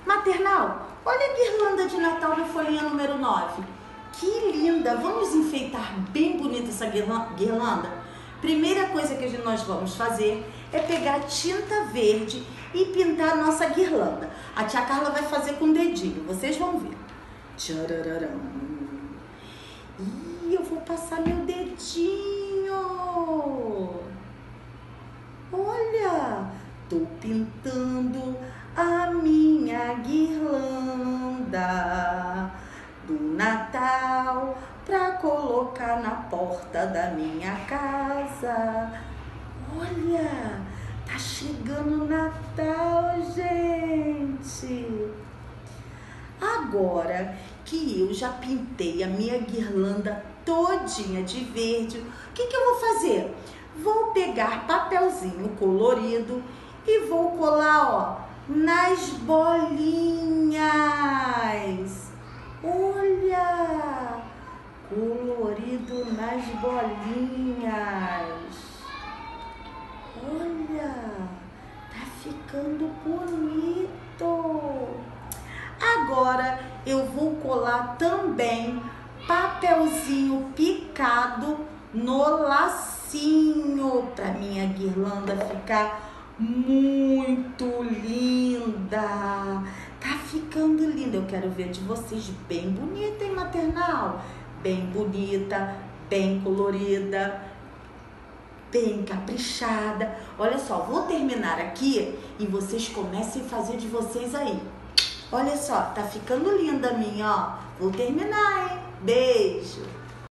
Maternal, olha a guirlanda de Natal na folhinha número 9. Que linda! Vamos enfeitar bem bonita essa guirlanda? Primeira coisa que nós vamos fazer é pegar tinta verde e pintar a nossa guirlanda. A tia Carla vai fazer com o dedinho, vocês vão ver. Tcharararam. Ih, eu vou passar meu dedinho. Olha, tô pintando a minha guirlanda do Natal pra colocar na porta da minha casa. Olha, tá chegando o Natal, gente. Agora que eu já pintei a minha guirlanda todinha de verde, o que eu vou fazer? Vou pegar papelzinho colorido e vou colar, ó, nas bolinhas. Olha, colorido nas bolinhas. Olha, tá ficando bonito. Agora eu vou colar também papelzinho picado no lacinho para minha guirlanda ficar muito linda. Tá ficando linda. Eu quero ver de vocês bem bonita, hein, maternal? Bem bonita, bem colorida, bem caprichada. Olha só, vou terminar aqui e vocês comecem a fazer de vocês aí. Olha só, tá ficando linda a minha, ó. Vou terminar, hein? Beijo!